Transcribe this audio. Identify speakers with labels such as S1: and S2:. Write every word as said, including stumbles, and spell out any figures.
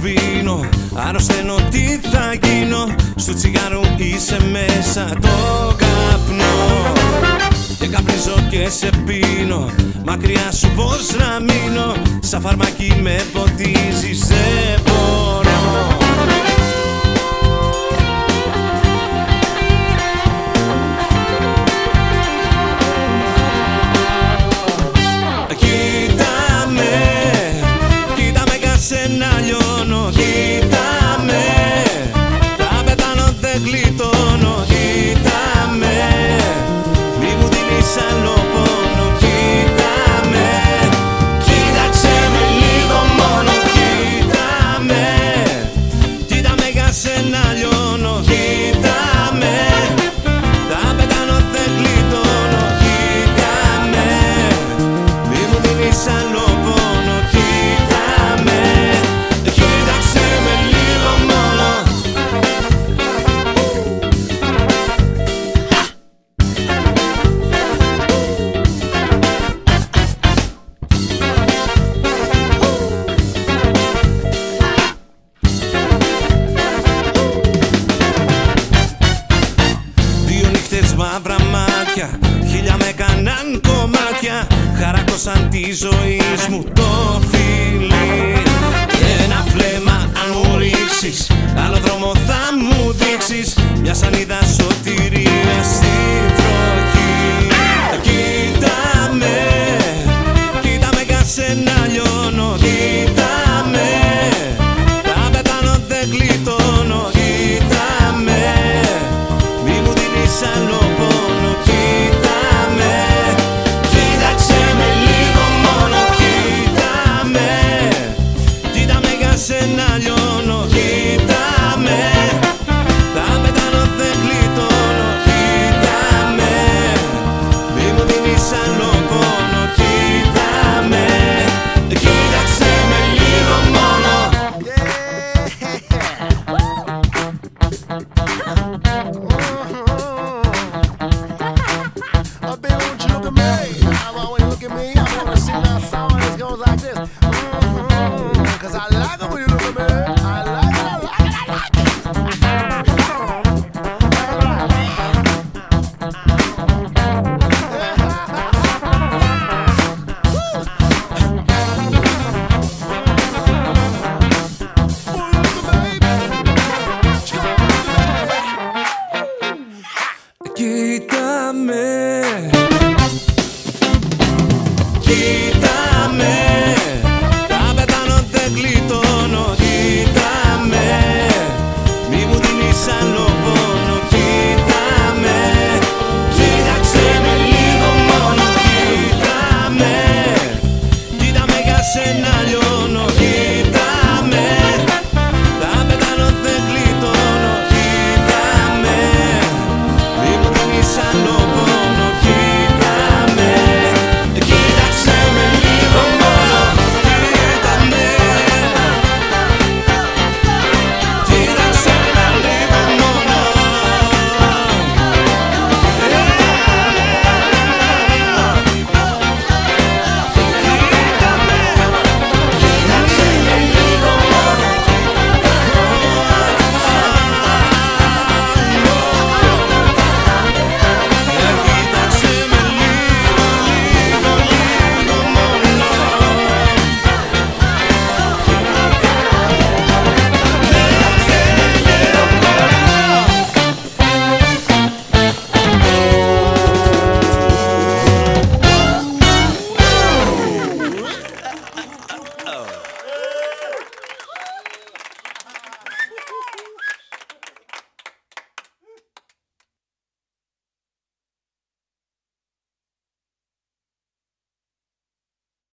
S1: σβήνω, αρρωσταίνω, τι θα γίνω. Στου τσιγάρου είσαι μέσα το καπνό. Και καπνίζω και σε πίνω, μακριά σου πως να μείνω. Σαν φαρμακί με ποτίζεις, δεν μπορώ. Να λιώνω, κοίτα με, θα πεθάνω, δεν γλιτώνω. Κοίτα με, μη μου δίνεις άλλο πόνο. Κοίτα με, κοίταξε με λίγο μόνο. Κοίτα με, κοίτα με για σένα λιώνω. Κοίτα με, θα πεθάνω, δεν γλιτώνω. Κοίτα με, μη μου δίνεις άλλο πόνο. Μαύρα μάτια, χίλια με κάναν κομμάτια, χαράκωσαν τη ζωή μου το φιλί. Και ένα βλέμμα αν μου ρίξεις, άλλο δρόμο θα μου δείξεις. Μια σανίδα